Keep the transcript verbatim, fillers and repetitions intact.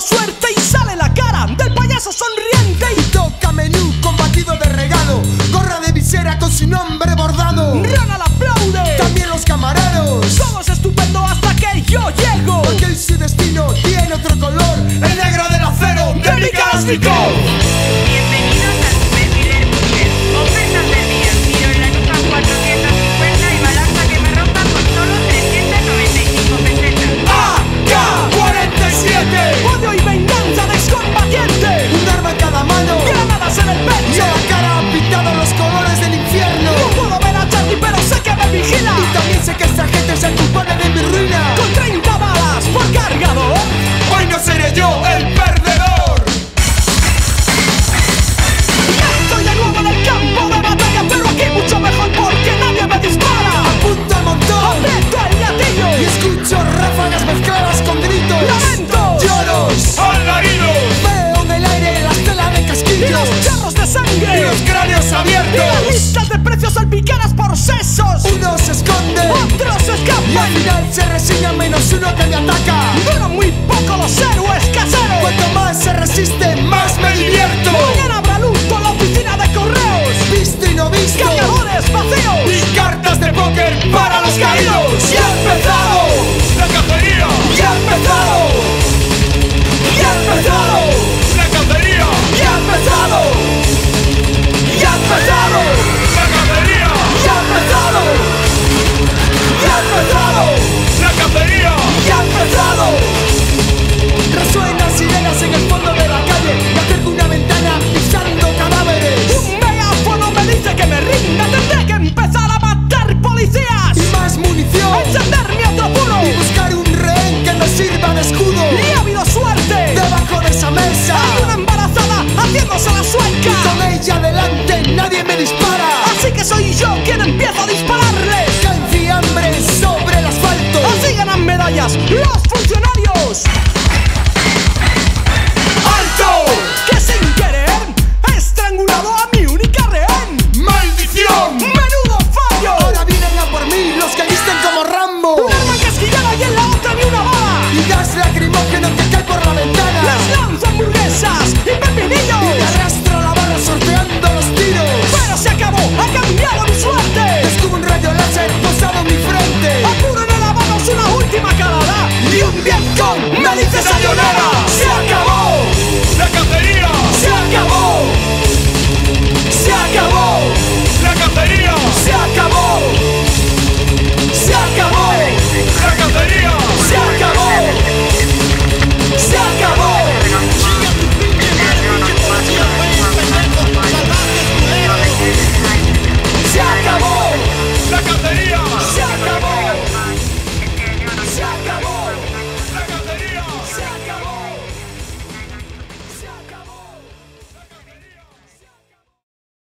suerte y sale la cara del payaso sonriente. Y toca menú con batido de regalo, gorra de visera con su nombre bordado. Ronald aplaude, también los camareros. todo es estupendo hasta que yo llego. Porque hoy su destino tiene otro color, el negro del acero de mi Kalashnikov. Bienvenidos al Super Líder Burger. Ofertas del día: tiro en la nuca cuatrocientos cincuenta y balanza que me rompa con solo trescientas noventa y cinco pesetas. A K cuarenta y siete. Odio y venganza de excombatiente. Un arma en cada mano, Granadas en el y pecho. a la cara han pintado los colores del infierno. No puedo ver a Charlie, pero sé que me vigila. Y también sé que esta gente es el culpable de mi ruina. Con treinta balas por cargador. Hoy no seré yo el perdedor. Ya estoy de nuevo en el campo de batalla, pero aquí mucho mejor porque nadie me dispara. Apunto al montón Aprieto el gatillo y escucho ráfagas mezcladas con gritos, lamentos, lloros, ¡Alaridos! veo en el aire la estela de y casquillos los charros de y sangre, los cráneos y las abiertos. listas de precios salpicadas por sesos. Uno se esconde Otros y al escapan. final se resigna menos uno que me ataca.